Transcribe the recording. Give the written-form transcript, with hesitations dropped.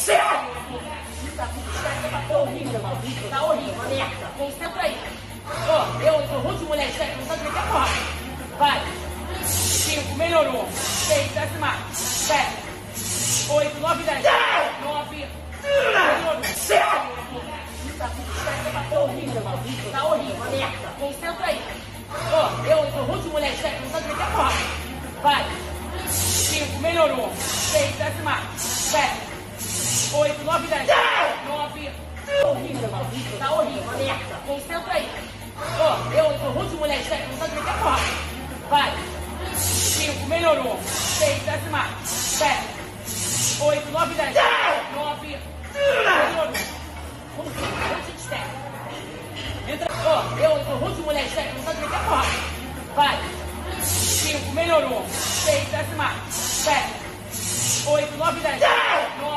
Tá horrível, maldito. Tá horrível, uma merda. Concentra aí. Ó, eu sou ruim de mulher, chefe, não sabe meter a porrada. Vai. 5, melhorou. 6, décima. 7, 8, 9, 10. 9. Melhorou. Tá horrível, maldito. Tá horrível, uma merda. Concentra aí. Ó, eu sou ruim de mulher, chefe, não sabe meter a porrada. Vai. 5, melhorou. 6, décima. 7, 8, 9, 10. 9. Horrível, maldito. Tá horrível, uma merda. Concentra aí. Ó, eu sou ruim de mulher, chefe, não sabe meter a porrada. Vai. 5, melhorou. 6, décima. 7, 8, 9, 10. 9. Melhorou. Entra. Ó, eu sou ruim de mulher, chefe, não sabe meter a porrada. Vai. 5, melhorou. 6, décima. 7, 8, 9, 10.